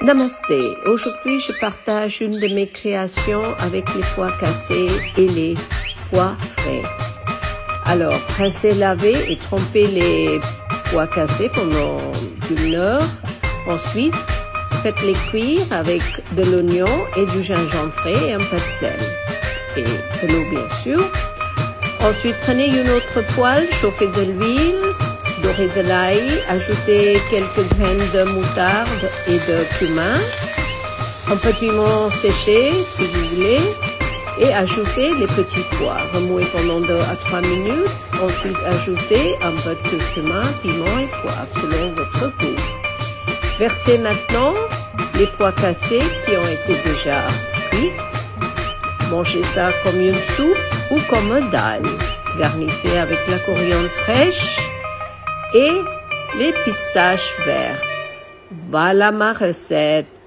Namasté, aujourd'hui je partage une de mes créations avec les pois cassés et les pois frais. Alors, rincez, lavez et trempez les pois cassés pendant 1 heure. Ensuite, faites-les cuire avec de l'oignon et du gingembre frais et un peu de sel. Et de l'eau bien sûr. Ensuite, prenez une autre poêle, chauffez de l'huile, dorez de l'ail, ajoutez quelques graines de moutarde et de cumin, un peu de piment séché si vous voulez, et ajoutez les petits pois. Remuez pendant 2 à 3 minutes. Ensuite, ajoutez un peu de curcuma, piment et poivre selon votre goût. Versez maintenant les pois cassés qui ont été déjà cuits. Mangez ça comme une soupe ou comme un dal. Garnissez avec la coriandre fraîche et les pistaches vertes. Voilà ma recette.